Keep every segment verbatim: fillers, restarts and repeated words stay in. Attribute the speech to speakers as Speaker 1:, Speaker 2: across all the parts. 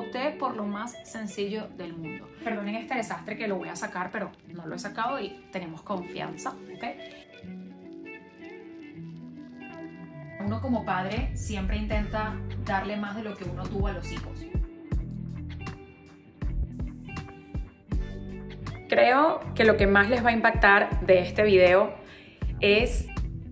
Speaker 1: opté por lo más sencillo del mundo. Perdonen este desastre que lo voy a sacar, pero no lo he sacado y tenemos confianza, ¿ok? Uno como padre siempre intenta darle más de lo que uno tuvo a los hijos. Creo que lo que más les va a impactar de este video es...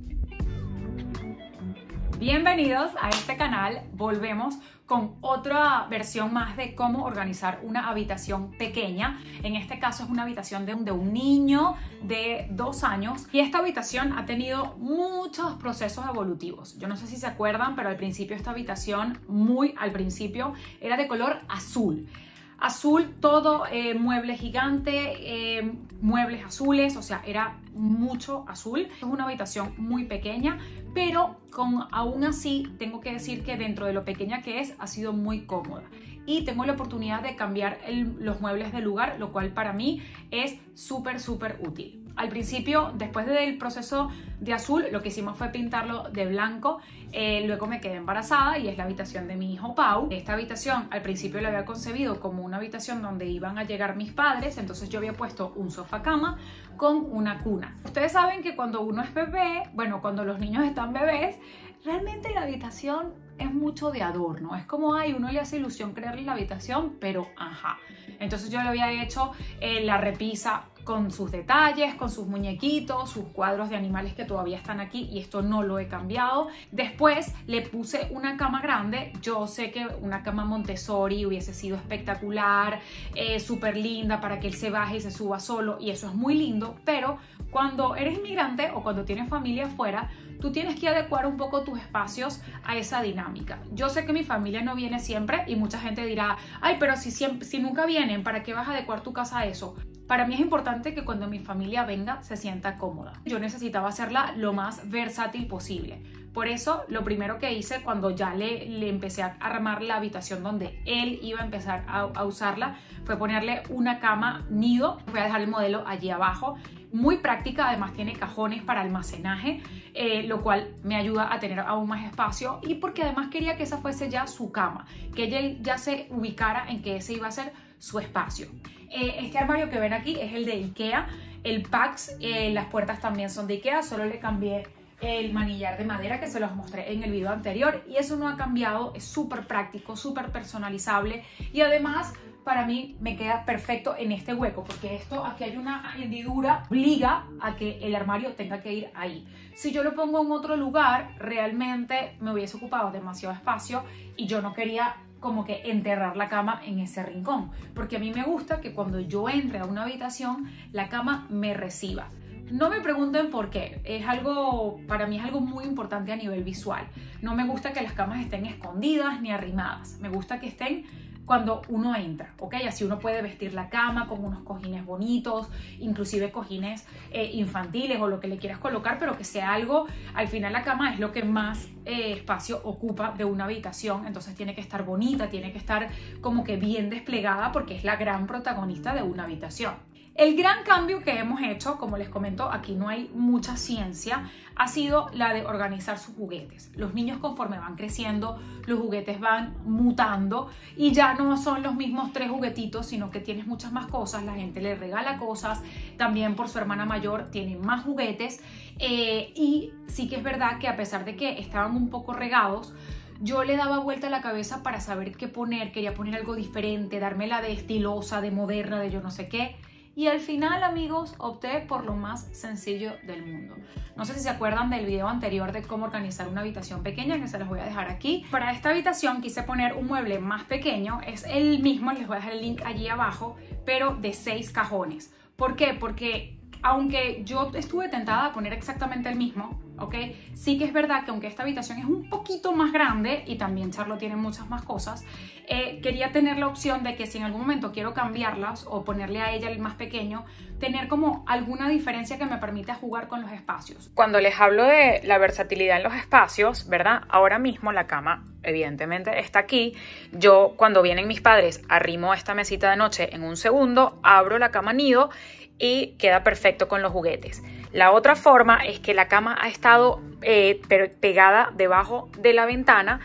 Speaker 1: Bienvenidos a este canal, volvemos con otra versión más de cómo organizar una habitación pequeña. En este caso es una habitación de un, de un niño de dos años y esta habitación ha tenido muchos procesos evolutivos. Yo no sé si se acuerdan, pero al principio esta habitación, muy al principio, era de color azul. Azul, todo, eh, mueble gigante, eh, muebles azules, o sea, era mucho azul. Es una habitación muy pequeña, pero con, aún así tengo que decir que dentro de lo pequeña que es, ha sido muy cómoda. Y tengo la oportunidad de cambiar el, los muebles de lugar, lo cual para mí es súper, súper útil. Al principio, después del proceso de azul, lo que hicimos fue pintarlo de blanco. Eh, luego me quedé embarazada y es la habitación de mi hijo Pau. Esta habitación al principio la había concebido como una habitación donde iban a llegar mis padres, entonces yo había puesto un sofá cama con una cuna. Ustedes saben que cuando uno es bebé, bueno, cuando los niños están bebés, realmente la habitación es mucho de adorno. Es como, ay, uno le hace ilusión crearle la habitación, pero ajá. Entonces yo le había hecho eh, la repisa con sus detalles, con sus muñequitos, sus cuadros de animales que todavía están aquí y esto no lo he cambiado. Después le puse una cama grande. Yo sé que una cama Montessori hubiese sido espectacular, eh, súper linda para que él se baje y se suba solo y eso es muy lindo, pero cuando eres inmigrante o cuando tienes familia afuera, tú tienes que adecuar un poco tus espacios a esa dinámica. Yo sé que mi familia no viene siempre y mucha gente dirá, ay, pero si, siempre, si nunca vienen, ¿para qué vas a adecuar tu casa a eso? Para mí es importante que cuando mi familia venga se sienta cómoda. Yo necesitaba hacerla lo más versátil posible. Por eso, lo primero que hice cuando ya le, le empecé a armar la habitación donde él iba a empezar a, a usarla, fue ponerle una cama nido. Voy a dejar el modelo allí abajo. Muy práctica, además tiene cajones para almacenaje, eh, lo cual me ayuda a tener aún más espacio y porque además quería que esa fuese ya su cama, que ella ya se ubicara en que ese iba a ser su espacio. Eh, este armario que ven aquí es el de IKEA, el Pax, eh, las puertas también son de IKEA, solo le cambié el manillar de madera que se los mostré en el video anterior y eso no ha cambiado, es súper práctico, súper personalizable y además para mí me queda perfecto en este hueco porque esto, aquí hay una hendidura, obliga a que el armario tenga que ir ahí. Si yo lo pongo en otro lugar, realmente me hubiese ocupado demasiado espacio y yo no quería como que enterrar la cama en ese rincón, porque a mí me gusta que cuando yo entre a una habitación, la cama me reciba. No me pregunten por qué, es algo, para mí es algo muy importante a nivel visual. No me gusta que las camas estén escondidas ni arrimadas, me gusta que estén cuando uno entra, ¿ok? Así uno puede vestir la cama con unos cojines bonitos, inclusive cojines eh, infantiles o lo que le quieras colocar, pero que sea algo, al final la cama es lo que más eh, espacio ocupa de una habitación, entonces tiene que estar bonita, tiene que estar como que bien desplegada porque es la gran protagonista de una habitación. El gran cambio que hemos hecho, como les comento, aquí no hay mucha ciencia, ha sido la de organizar sus juguetes. Los niños conforme van creciendo, los juguetes van mutando y ya no son los mismos tres juguetitos, sino que tienes muchas más cosas, la gente le regala cosas, también por su hermana mayor tienen más juguetes eh, y sí que es verdad que a pesar de que estaban un poco regados, yo le daba vuelta a la cabeza para saber qué poner, quería poner algo diferente, darme la de estilosa, de moderna, de yo no sé qué. Y al final, amigos, opté por lo más sencillo del mundo. No sé si se acuerdan del video anterior de cómo organizar una habitación pequeña, que se los voy a dejar aquí. Para esta habitación quise poner un mueble más pequeño, es el mismo, les voy a dejar el link allí abajo, pero de seis cajones. ¿Por qué? Porque aunque yo estuve tentada a poner exactamente el mismo, ¿ok? Sí que es verdad que aunque esta habitación es un poquito más grande y también Charlotte tiene muchas más cosas, eh, quería tener la opción de que si en algún momento quiero cambiarlas o ponerle a ella el más pequeño, tener como alguna diferencia que me permita jugar con los espacios. Cuando les hablo de la versatilidad en los espacios, ¿verdad? Ahora mismo la cama evidentemente está aquí. Yo cuando vienen mis padres arrimo esta mesita de noche en un segundo, abro la cama nido y queda perfecto con los juguetes. La otra forma es que la cama ha estado eh, pegada debajo de la ventana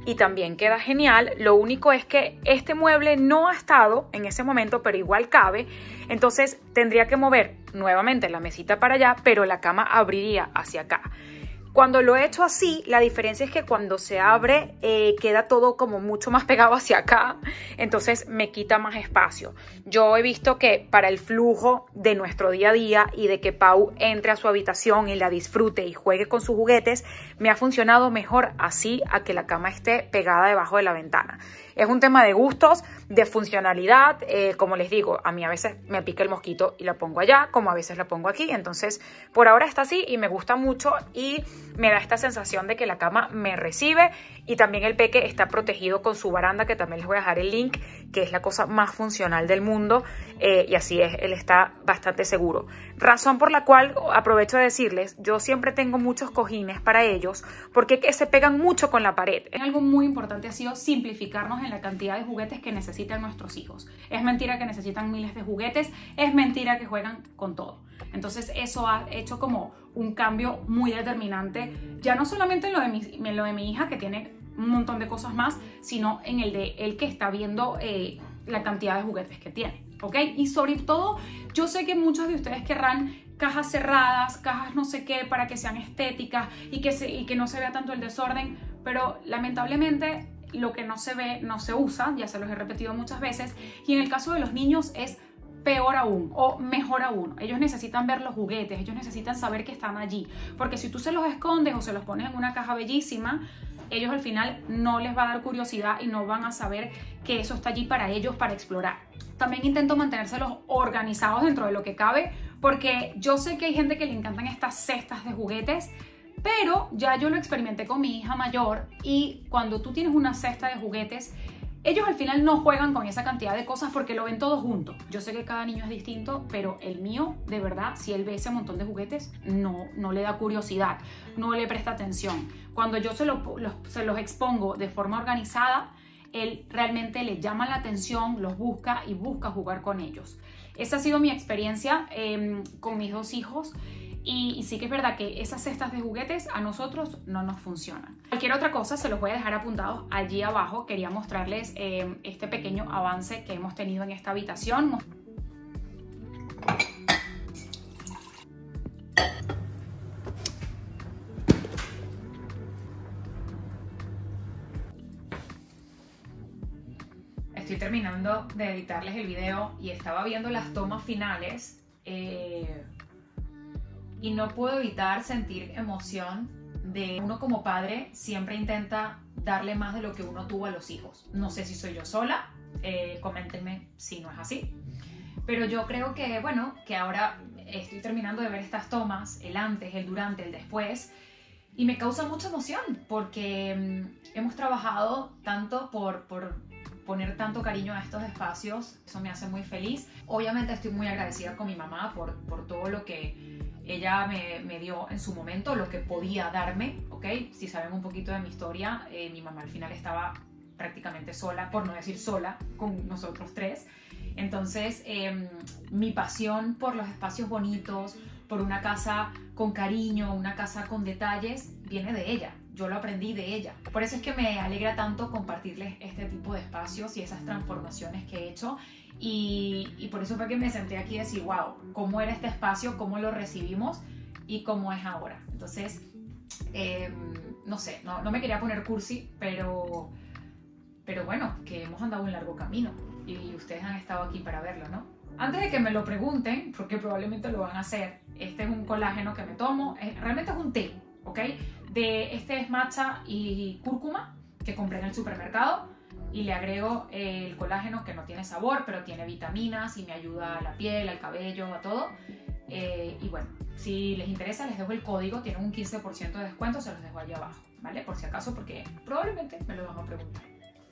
Speaker 1: y también queda genial. Lo único es que este mueble no ha estado en ese momento, pero igual cabe. Entonces tendría que mover nuevamente la mesita para allá, pero la cama abriría hacia acá. Cuando lo he hecho así, la diferencia es que cuando se abre eh, queda todo como mucho más pegado hacia acá, entonces me quita más espacio. Yo he visto que para el flujo de nuestro día a día y de que Pau entre a su habitación y la disfrute y juegue con sus juguetes, me ha funcionado mejor así a que la cama esté pegada debajo de la ventana. Es un tema de gustos, de funcionalidad, eh, como les digo, a mí a veces me pica el mosquito y la pongo allá, como a veces la pongo aquí, entonces por ahora está así y me gusta mucho y me da esta sensación de que la cama me recibe y también el peque está protegido con su baranda, que también les voy a dejar el link, que es la cosa más funcional del mundo eh, y así es, él está bastante seguro. Razón por la cual aprovecho de decirles, yo siempre tengo muchos cojines para ellos porque se pegan mucho con la pared. Algo muy importante ha sido simplificarnos en la cantidad de juguetes que necesitan nuestros hijos. Es mentira que necesitan miles de juguetes, es mentira que juegan con todo. Entonces eso ha hecho como un cambio muy determinante, ya no solamente en lo de mi, en lo de mi hija, que tiene un montón de cosas más, sino en el de él, que está viendo eh, la cantidad de juguetes que tiene, ¿ok? Y sobre todo, yo sé que muchos de ustedes querrán cajas cerradas, cajas no sé qué, para que sean estéticas y que, se, y que no se vea tanto el desorden, pero lamentablemente lo que no se ve no se usa, ya se los he repetido muchas veces, y en el caso de los niños es peor aún o mejor aún. Ellos necesitan ver los juguetes, ellos necesitan saber que están allí, porque si tú se los escondes o se los pones en una caja bellísima, ellos al final no les va a dar curiosidad y no van a saber que eso está allí para ellos, para explorar. También intento mantenérselos organizados dentro de lo que cabe, porque yo sé que hay gente que le encantan estas cestas de juguetes, pero ya yo lo experimenté con mi hija mayor y cuando tú tienes una cesta de juguetes, ellos al final no juegan con esa cantidad de cosas porque lo ven todo junto. Yo sé que cada niño es distinto, pero el mío, de verdad, si él ve ese montón de juguetes, no, no le da curiosidad, no le presta atención. Cuando yo se, lo, los, se los expongo de forma organizada, él realmente le llama la atención, los busca y busca jugar con ellos. Esa ha sido mi experiencia eh, con mis dos hijos. Y, y sí que es verdad que esas cestas de juguetes a nosotros no nos funcionan. Cualquier otra cosa se los voy a dejar apuntados allí abajo. Quería mostrarles eh, este pequeño avance que hemos tenido en esta habitación. Estoy terminando de editarles el video y estaba viendo las tomas finales. Eh, Y no puedo evitar sentir emoción de uno como padre siempre intenta darle más de lo que uno tuvo a los hijos. No sé si soy yo sola, eh, coméntenme si no es así. Pero yo creo que, bueno, que ahora estoy terminando de ver estas tomas, el antes, el durante, el después, y me causa mucha emoción porque mmm, hemos trabajado tanto por, por poner tanto cariño a estos espacios. Eso me hace muy feliz. Obviamente estoy muy agradecida con mi mamá por, por todo lo que ella me, me dio en su momento, lo que podía darme, ¿ok? Si saben un poquito de mi historia, eh, mi mamá al final estaba prácticamente sola, por no decir sola, con nosotros tres. Entonces, eh, mi pasión por los espacios bonitos, por una casa con cariño, una casa con detalles, viene de ella. Yo lo aprendí de ella. Por eso es que me alegra tanto compartirles este tipo de espacios y esas transformaciones que he hecho. Y, y por eso fue que me senté aquí y decir, wow, cómo era este espacio, cómo lo recibimos y cómo es ahora. Entonces, eh, no sé, no, no me quería poner cursi, pero, pero bueno, que hemos andado un largo camino y ustedes han estado aquí para verlo, ¿no? Antes de que me lo pregunten, porque probablemente lo van a hacer, este es un colágeno que me tomo, es, realmente es un té, ¿ok? De, este es matcha y cúrcuma que compré en el supermercado. Y le agrego el colágeno, que no tiene sabor, pero tiene vitaminas y me ayuda a la piel, al cabello, a todo. Eh, y bueno, si les interesa, les dejo el código, tienen un quince por ciento de descuento, se los dejo allá abajo, ¿vale? Por si acaso, porque probablemente me lo van a preguntar.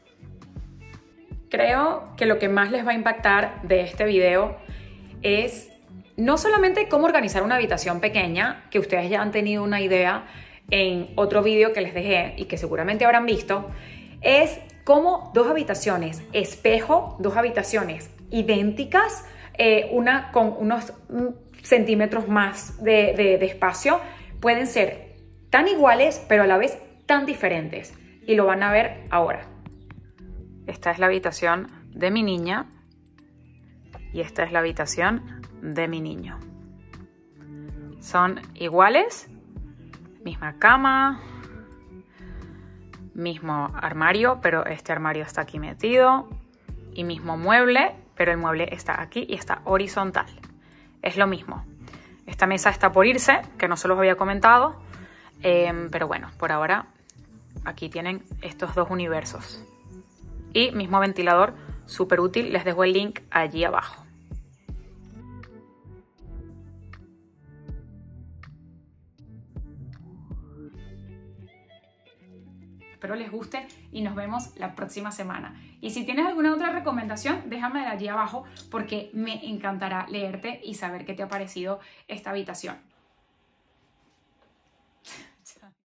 Speaker 1: Creo que lo que más les va a impactar de este video es no solamente cómo organizar una habitación pequeña, que ustedes ya han tenido una idea en otro video que les dejé y que seguramente habrán visto, es como dos habitaciones espejo, dos habitaciones idénticas, eh, una con unos centímetros más de, de, de espacio, pueden ser tan iguales pero a la vez tan diferentes. y lo van a ver ahora. Esta es la habitación de mi niña y esta es la habitación de mi niño. Son iguales, misma cama, mismo armario, pero este armario está aquí metido, y mismo mueble, pero el mueble está aquí y está horizontal. Es lo mismo. Esta mesa está por irse, que no se los había comentado, eh, pero bueno, por ahora aquí tienen estos dos universos. Y mismo ventilador, súper útil, les dejo el link allí abajo. Espero les guste y nos vemos la próxima semana. Y si tienes alguna otra recomendación, déjamela allí abajo porque me encantará leerte y saber qué te ha parecido esta habitación.